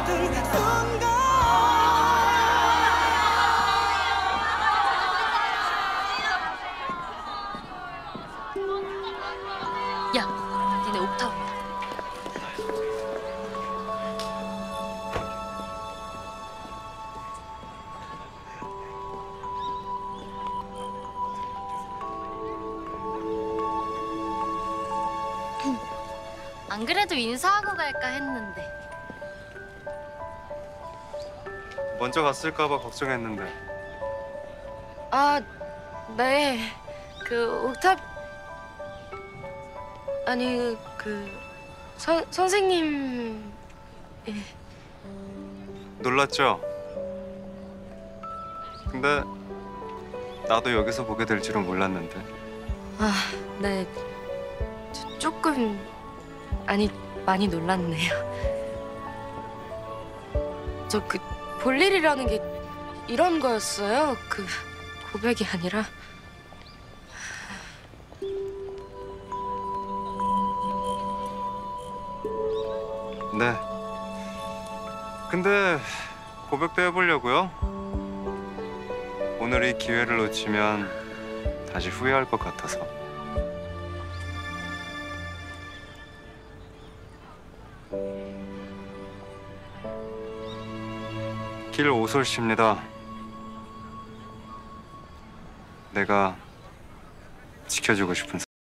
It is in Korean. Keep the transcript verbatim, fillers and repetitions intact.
야, 니네 옥타브. 안 그래도 인사하고 갈까 했는데. 먼저 갔을까 봐 걱정했는데. 아, 네. 그 옥탑 아니 그 선, 선생님. 예. 놀랐죠? 근데 나도 여기서 보게 될 줄은 몰랐는데. 아, 네. 저, 조금 아니 많이 놀랐네요. 저 그 볼일이라는 게 이런 거였어요. 그 고백이 아니라. 네. 근데 고백도 해보려고요. 오늘 이 기회를 놓치면 다시 후회할 것 같아서. 길 오솔씨입니다. 내가 지켜주고 싶은